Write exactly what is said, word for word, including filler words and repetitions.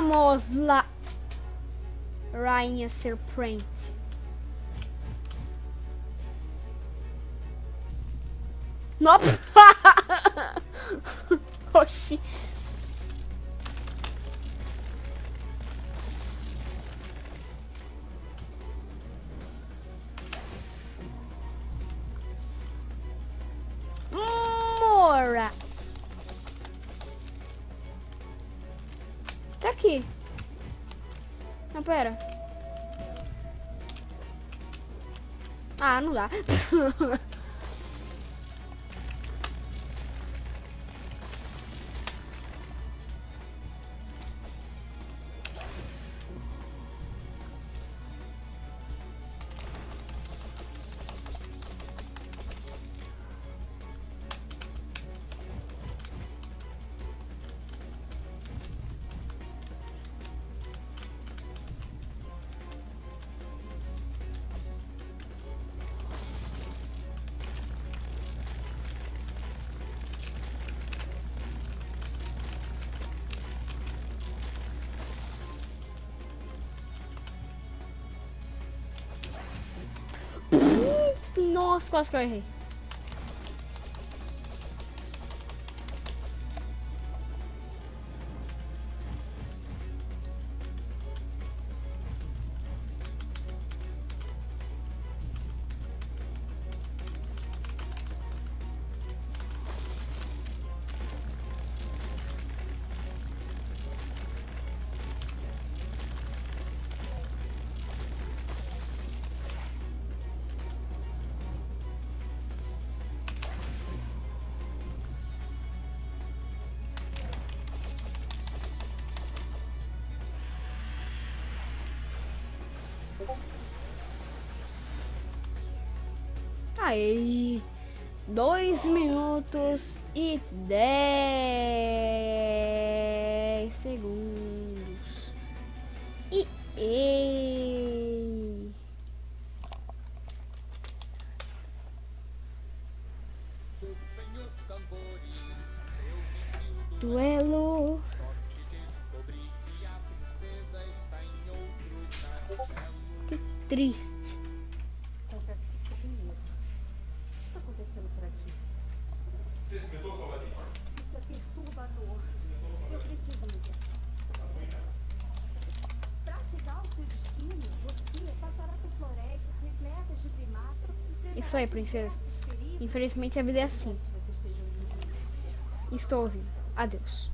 Vamos lá, rainha serpente. Nope. Oxi. Mora. Tá aqui. Não, pera. Ah, não dá. Nossa, quase que eu errei. Aí, dois minutos e dez segundos. E ei. Duelo. Que triste. Isso aí, princesa. Infelizmente a vida é assim. Estou ouvindo. Adeus.